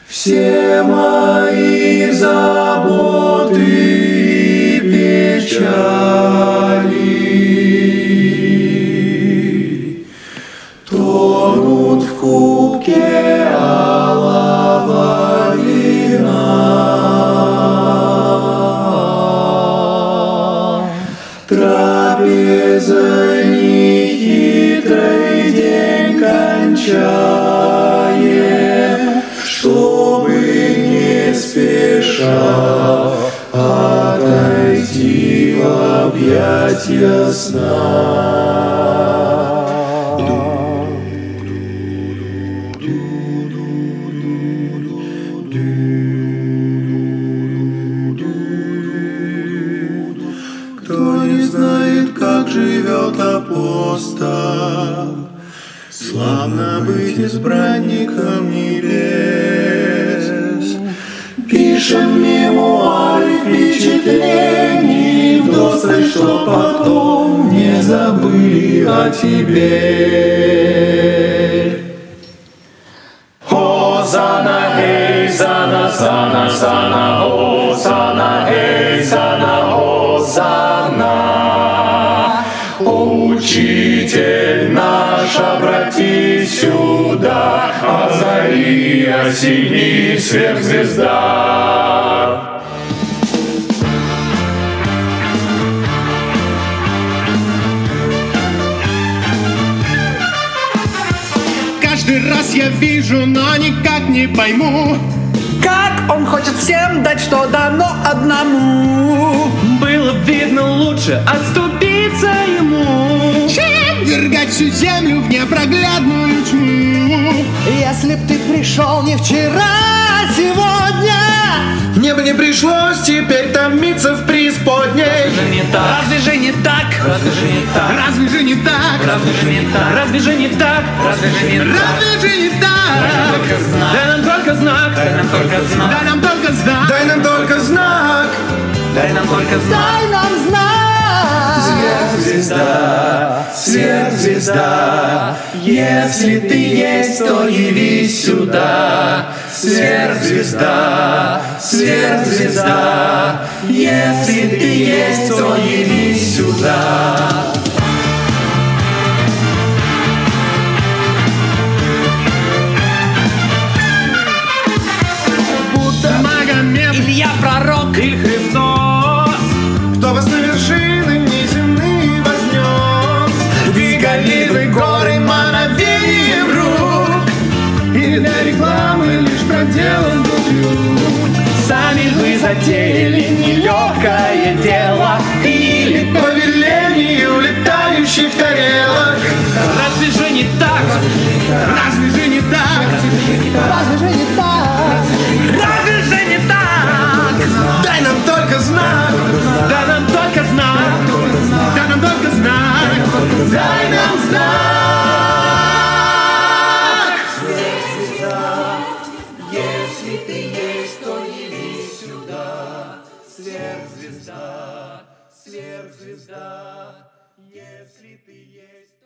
все мои заботы и печали тонут в кубке алого вина. Трапеза нехитрый день кончаем, чтобы не спеша отойти в объятия сна. Кто не знает, как живет апостол, славно быть избранником небес. Пишем мемуары впечатлений вдосталь, что потом не забыли о тебе. Хозанна, эй, зана, зана, зана, хозанна, эй, зана, хозанна. О, учитель наш, обратись сюда, озари, осени, сверхзвезда. Каждый раз я вижу, но никак не пойму, как он хочет всем дать, что дано одному. Было б видно лучше отступиться ему, чем вергать всю землю в непроглядную тьму. Если б ты пришел не вчера, а сегодня, мне бы не пришлось теперь томиться в преисподней. Разве же не так? Разве же не так? Разве же не так? Разве же не так? Разве же не так? Разве же не так? Разве же не так? Дай нам только знак, дай нам только знак, дай нам только знак, дай нам только знак, дай нам только знак, дай нам знак. Сверхзвезда, сверхзвезда, если ты есть, то явись сюда. Сверхзвезда, сверхзвезда, если ты есть, то явись сюда. Илья пророк или Христос, кто вас на вершины неземные вознес, двигали вы горы мановением рук, или для рекламы лишь проделан был трюк. сами вы затеяли нелегкое дело, или по велению летающих тарелок. Разве же не так? Разве же не так? Разве же не так? Разве же не так? Дай нам только знак, дай нам только знак, дай нам только знак, дай нам знак. Сверхзвезда, если ты есть, то явись сюда. Сверхзвезда, сверхзвезда, если ты есть.